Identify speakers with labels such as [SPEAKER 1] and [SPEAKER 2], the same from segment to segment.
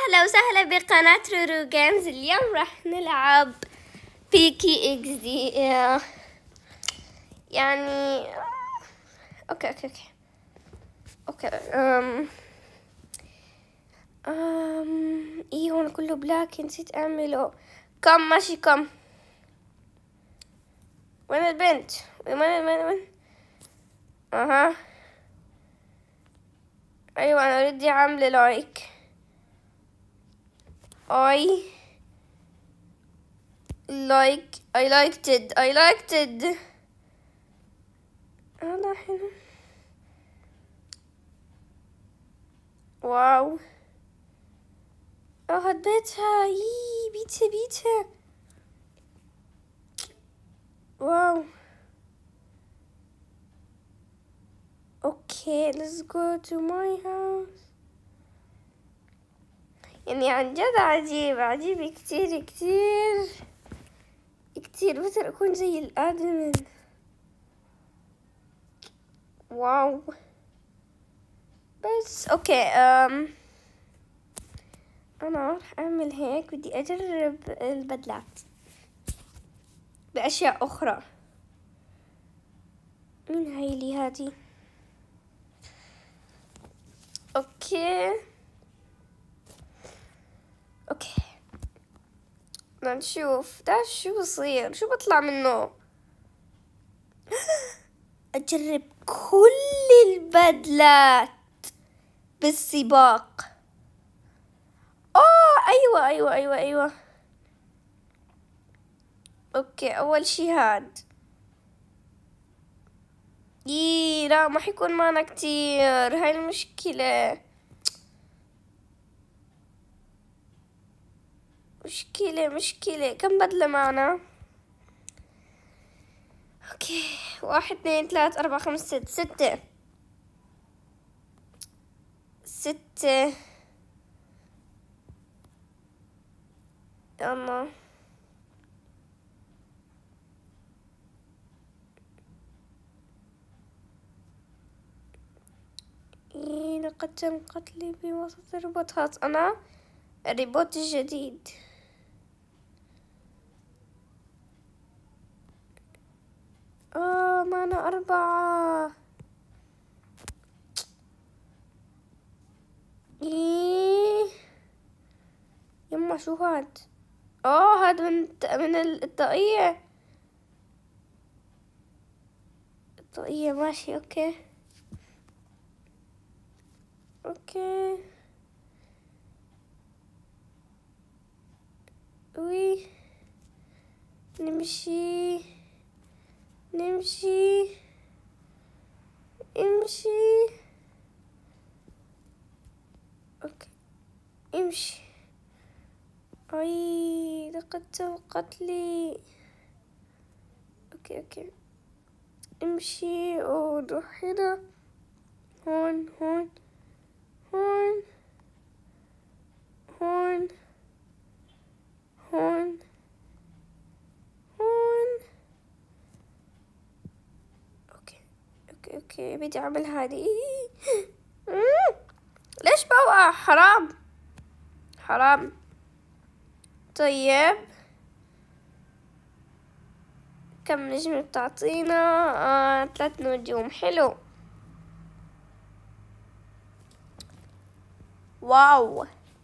[SPEAKER 1] أهلا وسهلا بقناة رورو جيمز. اليوم راح نلعب بيكي اكس دي. يعني اوكي اوكي اوكي اوكي ايه هون كله بلاك، نسيت اعمله. كم ماشي كم. وين البنت؟ وين اها ايوه انا اوريدي عامله لايك. I liked it. هذا حلو. واو هاد بيتها. بيتها واو. اوكي let's go to my house. يعني عن جد عجيب كتير بس اكون زي الادمن. واو بس اوكي انا راح اعمل هيك. بدي اجرب البدلات باشياء اخرى. مين هاي اللي هادي؟ اوكي بدنا نشوف ده شو بصير، شو بطلع منه. اجرب كل البدلات بالسباق. ايوه اوكي اول شي هاد. لا ما حيكون معنا كتير، هاي المشكلة. مشكلة كم بدلة معنا؟ اوكي 1 2 3 4 5 6 6. يلا لقد تم قتلي بواسطة الروبوتات. أنا الروبوت الجديد. معنا 4. يما شو هاد؟ هاد من الطاقية. ماشي اوكي وي نمشي امشي. اوكي امشي. لقد تم قتلي. اوكي امشي وروح هنا. هون اوكي بدي اعمل هذه. ليش بوقع؟ حرام. طيب كم نجم بتعطينا؟ 3 نجوم. حلو. واو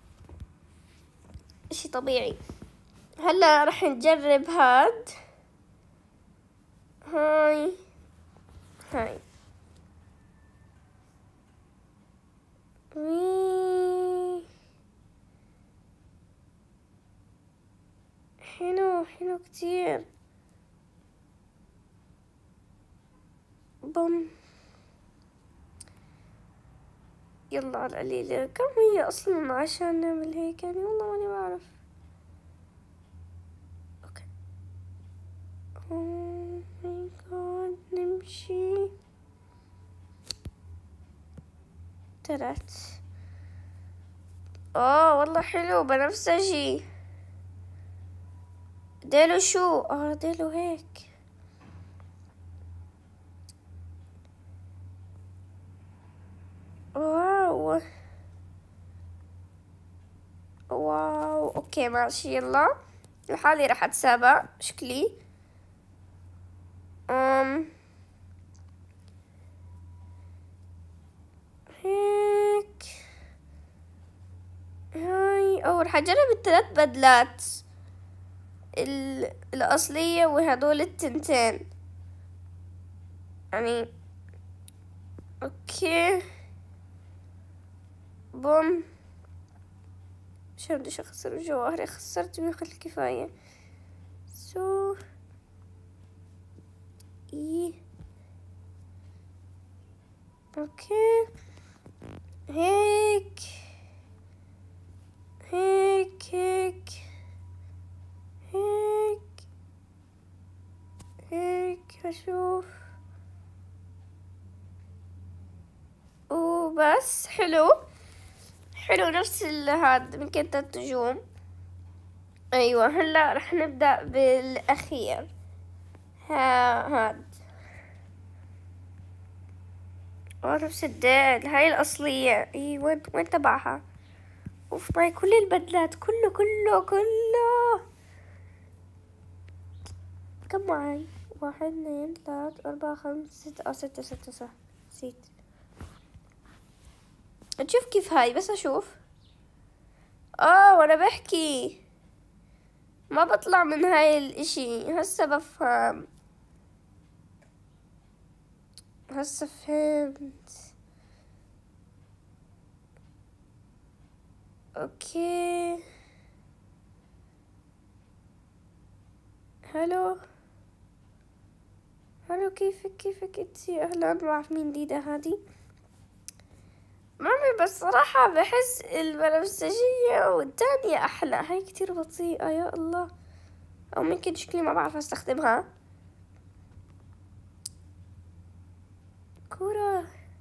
[SPEAKER 1] اشي طبيعي. هلا رح نجرب هاد. هاي حلو كتير. بوم. يلا على القليلة. كم هي اصلا عشان نعمل هيك؟ يعني والله ماني بعرف. اوكي اوه ماي جاد. نمشي 3. والله حلو بنفسجي. ديله شو؟ ديله هيك. واو واو اوكي ماشي يلا. لحالي راح اتسابق شكلي. هيك هاي راح اجرب الثلاث بدلات الأصلية وهدول التنتين يعني. اوكي بوم. مش بديش اخسر جواهري، خسرت من الكفاية. سو اي اوكي هيك هيك هيك هيك هيك هشوف وبس. حلو حلو نفس هاد من كنت النجوم. ايوه هلا رح نبدأ بالاخير. هاد نفس الديل هاي الاصلية. اي وين تبعها؟ اوف معي كل البدلات كله كله كله. كم معي؟ 1 2 3 4 5 6 ستة صح نسيت. تشوف كيف هاي بس اشوف. وانا بحكي ما بطلع من هاي الاشي. هسه بفهم. هسه فهمت. اوكي هلو كيفك انتي؟ اهلا ما بعرف مين ديدا هادي. مامي بس صراحة بحس البنفسجية والتانية احلى. هاي كتير بطيئة يا الله. او ممكن شكلي ما بعرف استخدمها. كرة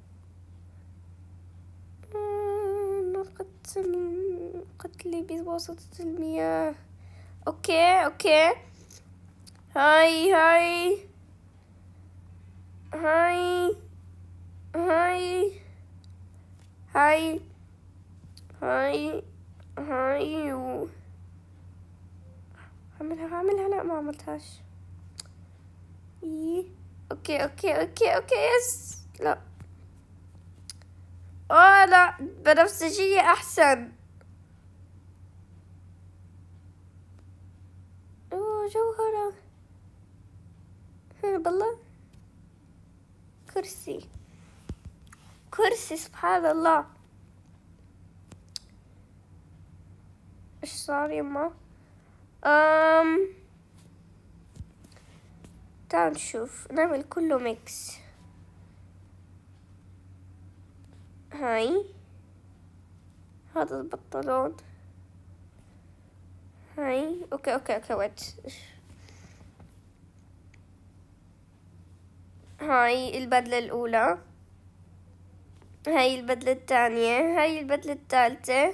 [SPEAKER 1] قتلي بواسطة المياه. اوكي هاي هاي هاي هاي هاي هاي هاي هعملها لا ما عملتهاش. اوكي يس. لا لا بنفسجية احسن. جوهرة بالله. كرسي سبحان الله. ايش صار يما؟ تعال نشوف نعمل كله ميكس. هاي هذا البنطلون. هاي اوكي ويت. هاي البدلة الأولى. هاي البدلة الثانية. هاي البدلة الثالثة.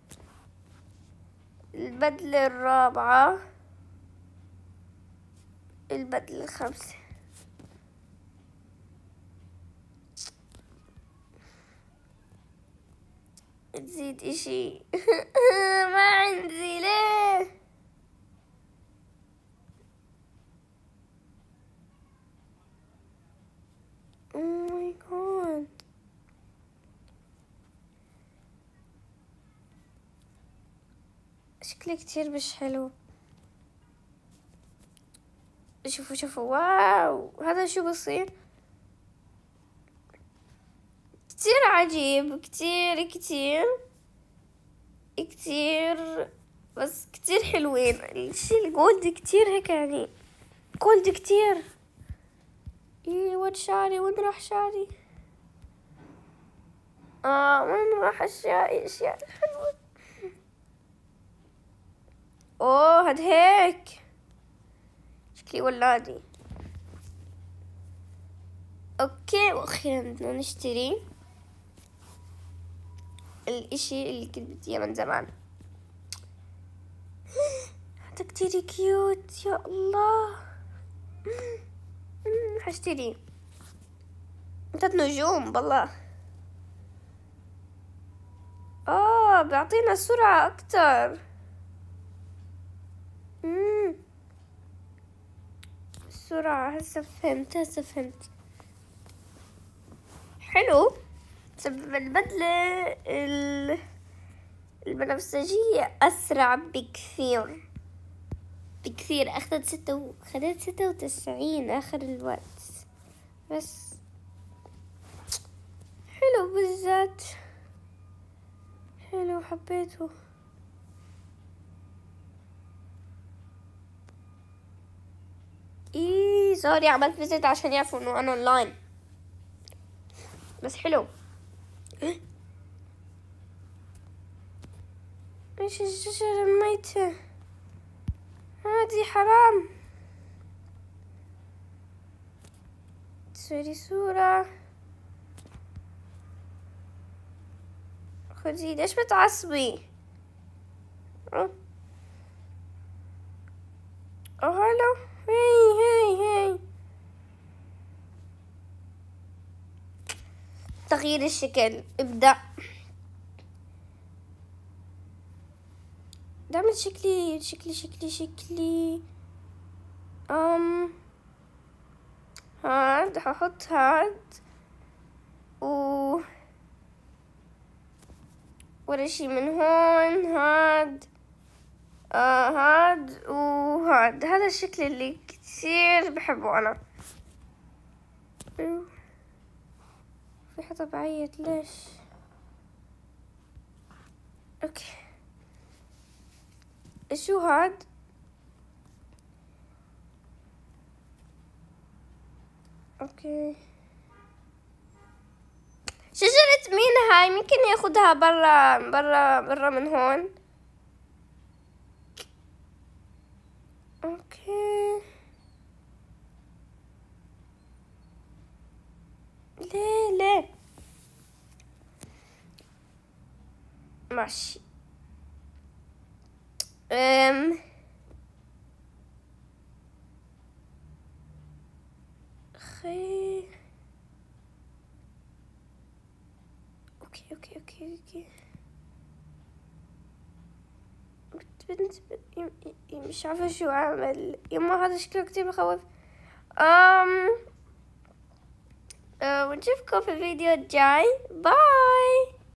[SPEAKER 1] البدلة الرابعة. البدلة الخامسة. تزيد اشي. ما عندي ليه. Oh my god. شكله كتير مش حلو. شوفوا واو هذا شو بصير. كتير عجيب كتير بس كتير حلوين. الشي الجولد كتير هيك يعني. جولد كتير. وين شعري؟ وين راح شعري؟ وين راح اشياء حلوة. هاد هيك شكلي ولادي. اوكي واخيرا بدنا نشتري الاشي اللي كنت بدي اياه من زمان. هذا كتير كيوت يا الله. حاشتري 3 نجوم بالله. بيعطينا سرعة أكتر. سرعة. هسه فهمت. حلو. البدلة البنفسجية أسرع بكثير. خدت 96 آخر الوقت، بس حلو بالذات. حلو، حبيته. سوري، عملت فيزيت عشان يعرفوا انه انا اونلاين، بس حلو. ايش الشجرة الميتة هذه؟ حرام. تسوي صورة. خدي، ليش بتعصبي؟ هلو. هي تغيير الشكل. ابدأ. دعمل شكلي. هاد هحط هاد ولا شي من هون. هاد هاد وهاد. هذا الشكل اللي كتير بحبه انا. في حدا بعيط، ليش؟ اوكي، شو هاد؟ اوكي، شجرة مين هاي؟ ممكن ياخدها برا من هون. اوكي، ليه ماشي. خي. اوكي. بنت مش عارفة شو اعمل. يما هذا شكله كتير بخوف. ونشوفكم في الفيديو الجاي. باي.